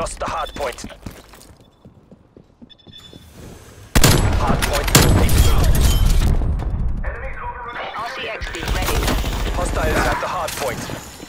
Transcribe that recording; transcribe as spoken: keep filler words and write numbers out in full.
lost the hard point. Hard point complete. R C X D ready. Hostiles at the hard point.